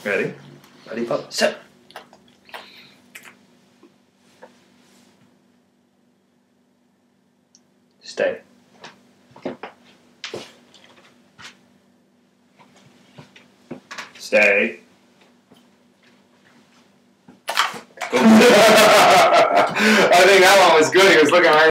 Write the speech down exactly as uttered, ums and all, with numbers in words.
Ready? Ready, pup. Sit. Stay. Stay. I think that one was good. He was looking right